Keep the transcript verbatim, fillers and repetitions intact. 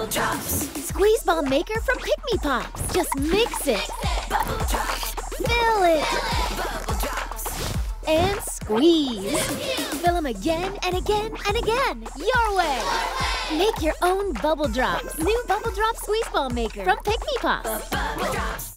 Bubble drops. Squeeze ball maker from Pikmi Pops. Just mix it. Bubble drops. Fill it. Bubble drops. And squeeze. Fill them again and again and again. Your way. Make your own bubble drops. New bubble drop squeeze ball maker from Pikmi Pops. Bubble drops.